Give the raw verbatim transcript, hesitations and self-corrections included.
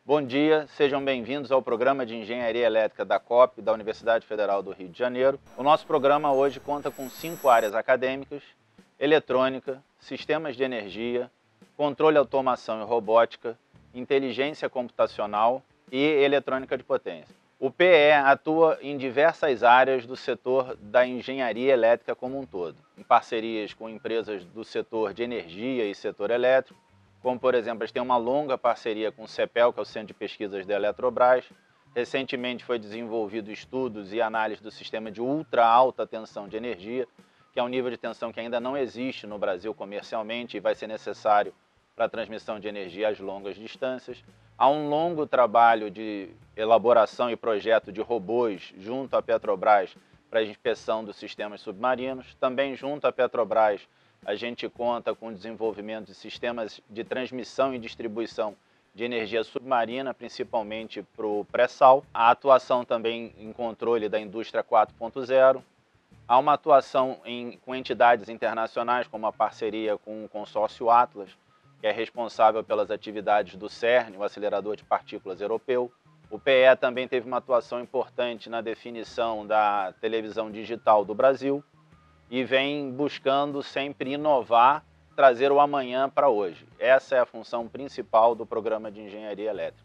Bom dia, sejam bem-vindos ao programa de Engenharia Elétrica da C O P, da Universidade Federal do Rio de Janeiro. O nosso programa hoje conta com cinco áreas acadêmicas: eletrônica, sistemas de energia, controle, automação e robótica, inteligência computacional e eletrônica de potência. O P E atua em diversas áreas do setor da engenharia elétrica como um todo, em parcerias com empresas do setor de energia e setor elétrico, como, por exemplo, eles têm uma longa parceria com o CEPEL, que é o Centro de Pesquisas da Eletrobras. Recentemente foi desenvolvido estudos e análise do sistema de ultra alta tensão de energia, que é um nível de tensão que ainda não existe no Brasil comercialmente e vai ser necessário para a transmissão de energia às longas distâncias. Há um longo trabalho de elaboração e projeto de robôs junto à Petrobras para a inspeção dos sistemas submarinos. Também junto à Petrobras, a gente conta com o desenvolvimento de sistemas de transmissão e distribuição de energia submarina, principalmente para o pré-sal. A atuação também em controle da indústria quatro ponto zero. Há uma atuação em, com entidades internacionais, como a parceria com o consórcio Atlas, que é responsável pelas atividades do CERN, o acelerador de partículas europeu. O P E também teve uma atuação importante na definição da televisão digital do Brasil e vem buscando sempre inovar, trazer o amanhã para hoje. Essa é a função principal do programa de engenharia elétrica.